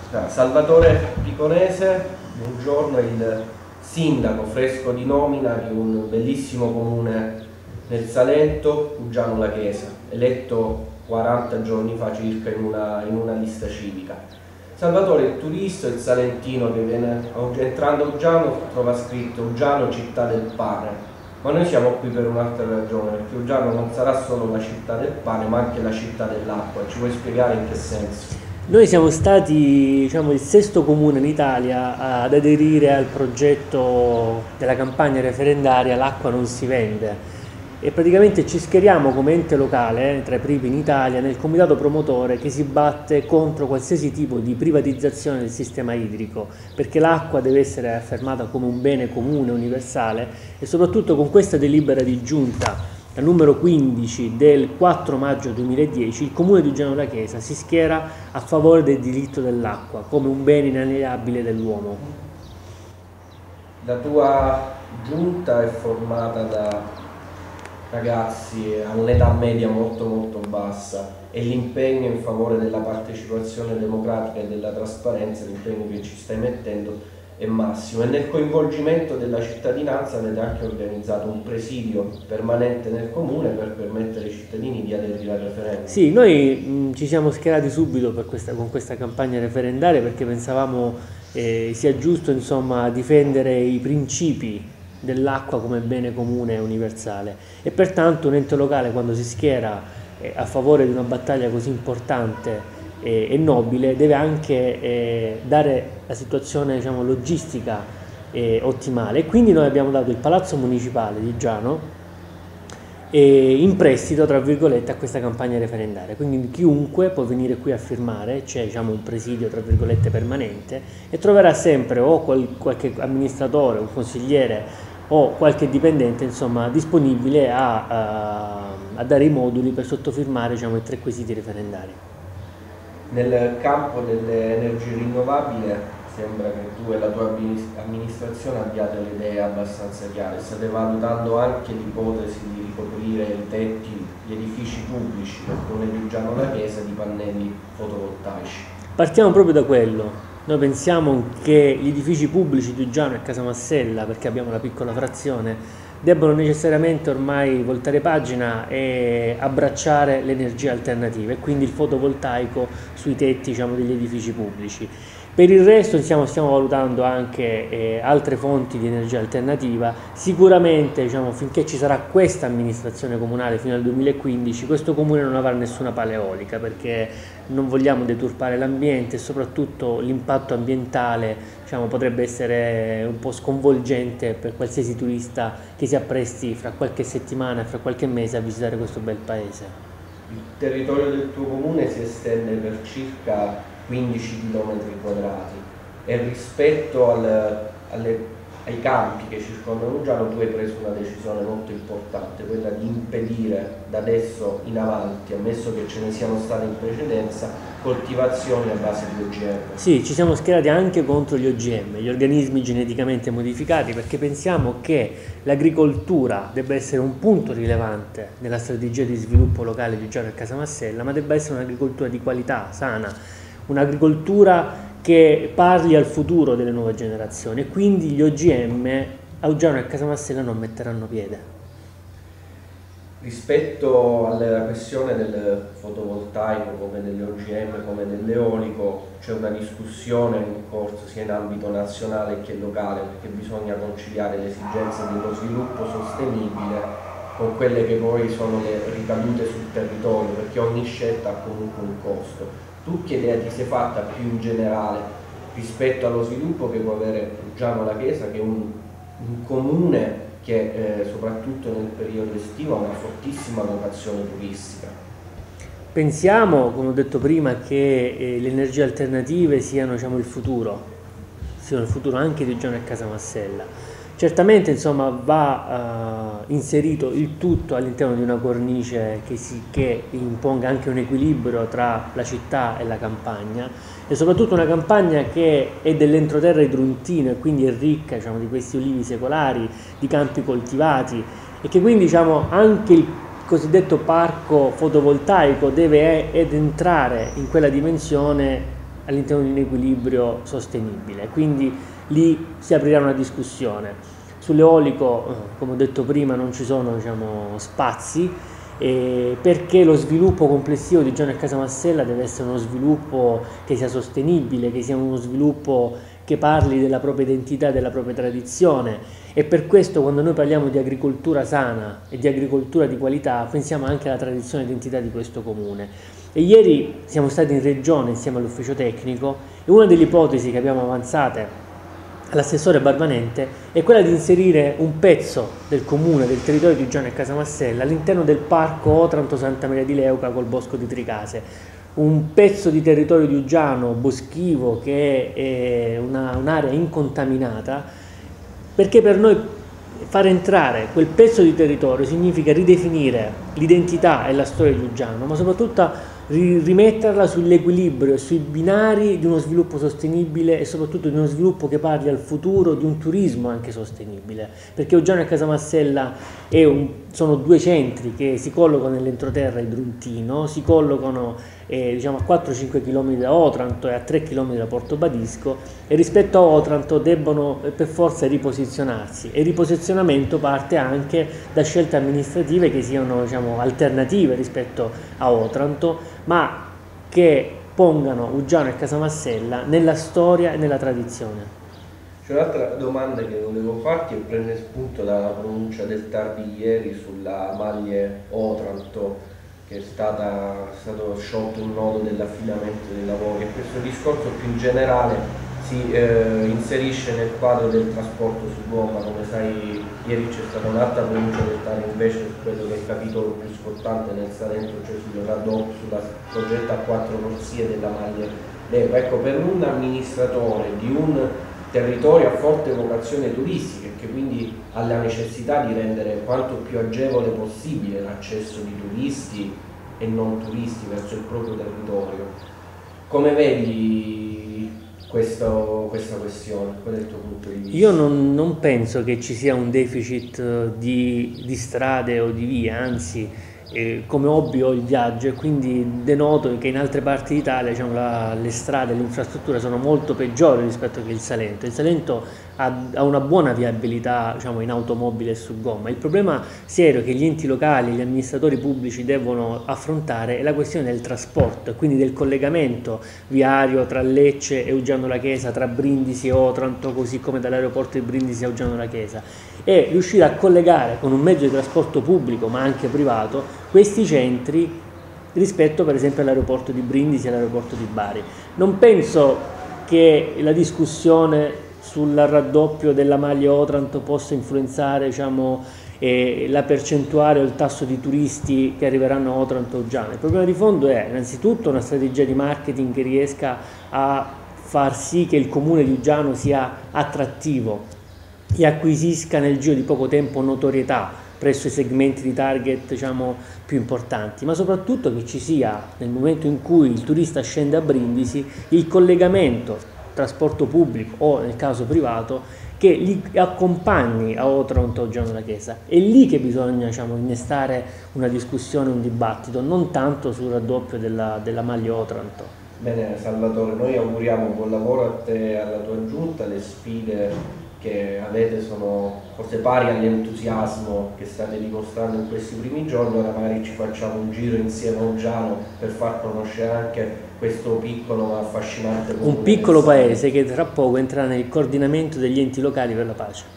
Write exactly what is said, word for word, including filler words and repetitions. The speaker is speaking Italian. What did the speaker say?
Salvatore Piconese, buongiorno, è il sindaco fresco di nomina di un bellissimo comune nel Salento, Uggiano La Chiesa, eletto quaranta giorni fa circa in una, in una lista civica. Salvatore è il turista, il salentino che viene, entrando a Uggiano trova scritto Uggiano città del pane, ma noi siamo qui per un'altra ragione, perché Uggiano non sarà solo la città del pane ma anche la città dell'acqua. Ci vuoi spiegare in che senso? Noi siamo stati, diciamo, il sesto comune in Italia ad aderire al progetto della campagna referendaria L'acqua non si vende e praticamente ci schieriamo come ente locale, eh, tra i primi in Italia, nel comitato promotore che si batte contro qualsiasi tipo di privatizzazione del sistema idrico, perché l'acqua deve essere affermata come un bene comune, universale, e soprattutto con questa delibera di giunta al numero quindici del quattro maggio duemiladieci, il comune di Uggiano La Chiesa si schiera a favore del diritto dell'acqua come un bene inalienabile dell'uomo. La tua giunta è formata da ragazzi a un'età media molto molto bassa e l'impegno in favore della partecipazione democratica e della trasparenza, l'impegno che ci stai mettendo è massimo, e nel coinvolgimento della cittadinanza avete anche organizzato un presidio permanente nel comune per permettere ai cittadini di aderire al referendum. Sì, noi mh, ci siamo schierati subito per questa, con questa campagna referendaria perché pensavamo eh, sia giusto, insomma, difendere i principi dell'acqua come bene comune e universale, e pertanto un ente locale, quando si schiera eh, a favore di una battaglia così importante e, e nobile, deve anche eh, dare la situazione, diciamo, logistica eh, ottimale, e quindi noi abbiamo dato il palazzo municipale di Uggiano eh, in prestito, tra virgolette, a questa campagna referendaria. Quindi chiunque può venire qui a firmare, c'è, diciamo, un presidio, tra virgolette, permanente, e troverà sempre o qual, qualche amministratore, un consigliere o qualche dipendente, insomma, disponibile a, a, a dare i moduli per sottofirmare, diciamo, i tre quesiti referendari. Nel campo delle energie rinnovabili sembra che tu e la tua amministrazione abbiate le idee abbastanza chiare. State valutando anche l'ipotesi di ricoprire i tetti, gli edifici pubblici del comune di Uggiano La Chiesa di pannelli fotovoltaici. Partiamo proprio da quello. Noi pensiamo che gli edifici pubblici di Uggiano e Casamassella, perché abbiamo una piccola frazione, debbono necessariamente ormai voltare pagina e abbracciare le energie alternative, e quindi il fotovoltaico sui tetti, diciamo, degli edifici pubblici. Per il resto stiamo, stiamo valutando anche eh, altre fonti di energia alternativa. Sicuramente, diciamo, finché ci sarà questa amministrazione comunale fino al duemilaquindici, questo comune non avrà nessuna pala eolica, perché non vogliamo deturpare l'ambiente, e soprattutto l'impatto ambientale, diciamo, potrebbe essere un po' sconvolgente per qualsiasi turista che si appresti fra qualche settimana e fra qualche mese a visitare questo bel paese. Il territorio del tuo comune si estende per circa quindici chilometri quadrati e rispetto al, alle, ai campi che circondano Uggiano tu hai preso una decisione molto importante, quella di impedire da adesso in avanti, ammesso che ce ne siano state in precedenza, coltivazioni a base di O G M. Sì, ci siamo schierati anche contro gli O G M, gli organismi geneticamente modificati, perché pensiamo che l'agricoltura debba essere un punto rilevante nella strategia di sviluppo locale di Uggiano e Casamassella, ma debba essere un'agricoltura di qualità, sana, un'agricoltura che parli al futuro delle nuove generazioni, e quindi gli O G M a Uggiano e Casamassella non metteranno piede. Rispetto alla questione del fotovoltaico, come dell'O G M, come dell'eolico, c'è una discussione in corso sia in ambito nazionale che locale, perché bisogna conciliare le esigenze dello sviluppo sostenibile con quelle che poi sono le ricadute sul territorio, perché ogni scelta ha comunque un costo. Tu che idea ti sei fatta più in generale rispetto allo sviluppo che può avere Uggiano La Chiesa, che è un, un comune che eh, soprattutto nel periodo estivo ha una fortissima vocazione turistica? Pensiamo, come ho detto prima, che eh, le energie alternative siano, diciamo, il futuro, siano il futuro anche di Uggiano e Casamassella. Certamente, insomma, va uh, inserito il tutto all'interno di una cornice che, si, che imponga anche un equilibrio tra la città e la campagna, e soprattutto una campagna che è dell'entroterra idruntino e quindi è ricca, diciamo, di questi olivi secolari, di campi coltivati, e che quindi, diciamo, anche il cosiddetto parco fotovoltaico deve ed entrare in quella dimensione all'interno di un equilibrio sostenibile, quindi lì si aprirà una discussione. Sull'eolico, come ho detto prima, non ci sono, diciamo, spazi, eh, perché lo sviluppo complessivo di Giano e Casamassella deve essere uno sviluppo che sia sostenibile, che sia uno sviluppo che parli della propria identità, della propria tradizione, e per questo quando noi parliamo di agricoltura sana e di agricoltura di qualità pensiamo anche alla tradizione e identità di questo comune. E ieri siamo stati in regione insieme all'ufficio tecnico e una delle ipotesi che abbiamo avanzate all'assessore Barbanente è quella di inserire un pezzo del comune, del territorio di Giano e Casamassella all'interno del parco Otranto Santa Maria di Leuca col bosco di Tricase, un pezzo di territorio di Uggiano boschivo che è un'area incontaminata, perché per noi far entrare quel pezzo di territorio significa ridefinire l'identità e la storia di Uggiano, ma soprattutto rimetterla sull'equilibrio e sui binari di uno sviluppo sostenibile e soprattutto di uno sviluppo che parli al futuro di un turismo anche sostenibile, perché Uggiano e Casamassella è un, sono due centri che si collocano nell'entroterra idruntino, si collocano eh, diciamo a quattro cinque chilometri da Otranto e a tre chilometri da Porto Badisco, e rispetto a Otranto debbono eh, per forza riposizionarsi, e il riposizionamento parte anche da scelte amministrative che siano, diciamo, alternative rispetto a Otranto, ma che pongano Uggiano e Casamassella nella storia e nella tradizione. C'è un'altra domanda che volevo farti e prende spunto dalla pronuncia del T A R di ieri sulla Maglie Otranto, che è stata, è stato sciolto un nodo dell'affidamento dei lavori, e questo discorso più in generale si eh, inserisce nel quadro del trasporto su gomma. Come sai, ieri c'è stata un'altra pronuncia del T A R invece su quello che è il capitolo più scottante nel Salento, cioè sul raddoppio, sulla progetto a quattro corsie della Maglie Leuca. Ecco, per un amministratore di un territorio a forte vocazione turistica, che quindi ha la necessità di rendere quanto più agevole possibile l'accesso di turisti e non turisti verso il proprio territorio, come vedi questo, questa questione? Qual è il tuo punto di vista? Io non, non penso che ci sia un deficit di, di strade o di vie, anzi eh, come hobby ho il viaggio e quindi denoto che in altre parti d'Italia, diciamo, la, le strade, le infrastrutture sono molto peggiori rispetto che il Salento. Il Salento ha, ha una buona viabilità, diciamo, in automobile e su gomma. Il problema serio che gli enti locali, gli amministratori pubblici devono affrontare è la questione del trasporto, quindi del collegamento viario tra Lecce e Uggiano la Chiesa, tra Brindisi e Otranto, così come dall'aeroporto di Brindisi a Uggiano la Chiesa, e riuscire a collegare con un mezzo di trasporto pubblico ma anche privato questi centri rispetto per esempio all'aeroporto di Brindisi e all'aeroporto di Bari. Non penso che la discussione sul raddoppio della Maglia Otranto possa influenzare, diciamo, eh, la percentuale o il tasso di turisti che arriveranno a Otranto o Uggiano. Il problema di fondo è innanzitutto una strategia di marketing che riesca a far sì che il comune di Uggiano sia attrattivo e acquisisca nel giro di poco tempo notorietà presso i segmenti di target, diciamo, più importanti, ma soprattutto che ci sia, nel momento in cui il turista scende a Brindisi, il collegamento trasporto pubblico o nel caso privato che li accompagni a Otranto o Uggiano la Chiesa. È lì che bisogna, diciamo, innestare una discussione, un dibattito, non tanto sul raddoppio della, della Maglia Otranto. Bene Salvatore, noi auguriamo buon lavoro a te e alla tua giunta. Le sfide che avete sono forse pari all'entusiasmo che state dimostrando in questi primi giorni. Ora magari ci facciamo un giro insieme a Uggiano per far conoscere anche questo piccolo ma affascinante comune. Un piccolo paese che tra poco entrerà nel coordinamento degli enti locali per la pace.